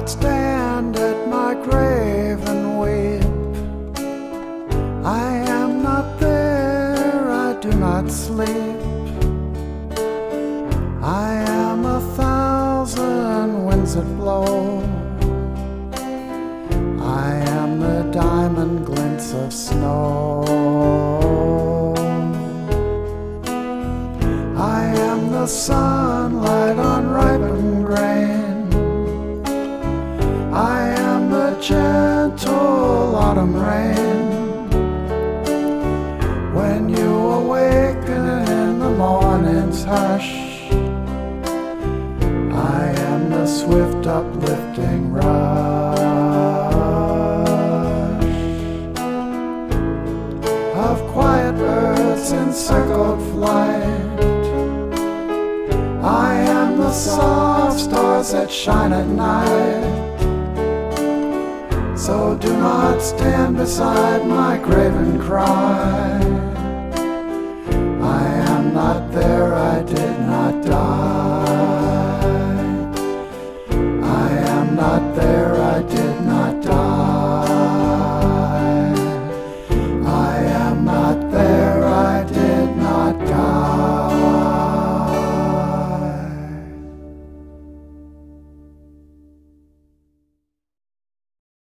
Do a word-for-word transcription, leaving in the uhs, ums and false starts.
not stand at my grave and weep. I am not there, I do not sleep. I am a thousand winds that blow. I am the diamond glints of snow. I am the sunlight on ripened grain. I am the gentle autumn rain. When you awaken in the morning's hush, I am the swift uplifting rush of quiet birds in circled flight. I am the soft stars that shine at night. So do not stand beside my grave and cry. I am not there, I did not die.